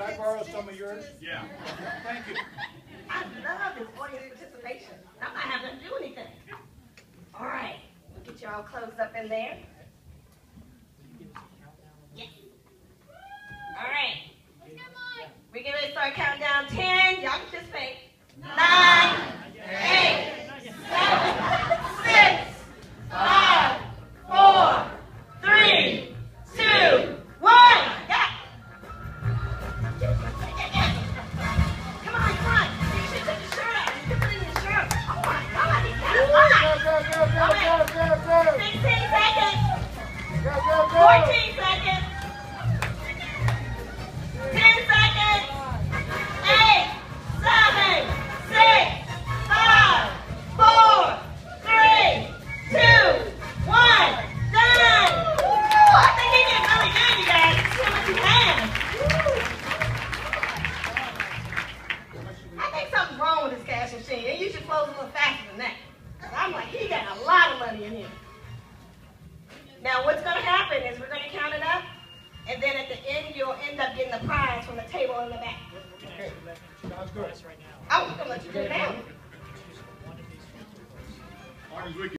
I borrow some of yours? Yeah. Thank you. I love this audience participation. I'm not having to do anything. All right, we'll get you all closed up in there. Yes. All right. We're getting ready to start counting down 10. Y'all participate. 9, 8, 7, 6, 5, 4, 3, 2, 1. Yeah. Come on. You should take your shirt off. You should put it in your shirt. Come on. You gotta lie. 16 seconds. 14 seconds. 10 seconds. 8, 7, 6, 5, 4, 3, 2, 1. Done. Woo, I think he did really good, you guys. See what you can. I think something's wrong with this cash machine. It usually flows a little faster than that. I'm like, he got a lot of money in here. Now, what's going to happen is we're going to count it up, and then at the end, you'll end up getting the prize from the table in the back. Okay. Sounds good. I'm going to let you do it now.